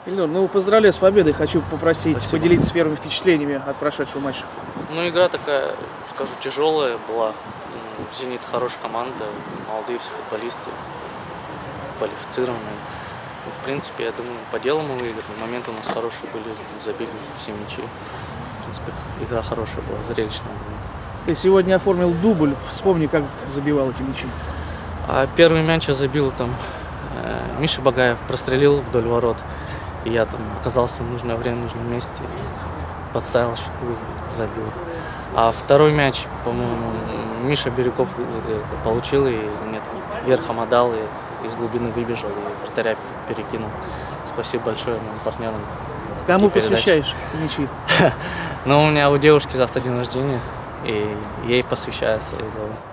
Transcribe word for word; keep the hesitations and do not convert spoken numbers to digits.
Ильнур, ну поздравляю с победой. Хочу попросить Спасибо. поделиться первыми впечатлениями от прошедшего матча. Ну, игра такая, скажу, тяжелая была. «Зенит» хорошая команда, молодые все футболисты, квалифицированные. Ну, в принципе, я думаю, по делу мы выиграли. Моменты у нас хорошие были, забили все мячи. В принципе, игра хорошая была, зрелищная. Ты сегодня оформил дубль. Вспомни, как забивал эти мячи. А первый мяч я забил там, э, Миша Багаев прострелил вдоль ворот. И я там оказался в нужное время, в нужном месте. Подставил щеку и забил. А второй мяч, по-моему, Миша Бирюков получил и мне там верхом отдал, и из глубины выбежал, и вратаря перекинул. Спасибо большое моим партнерам. Кому посвящаешь мячи? Ну, у меня у девушки завтра день рождения, и ей посвящаю свои голы.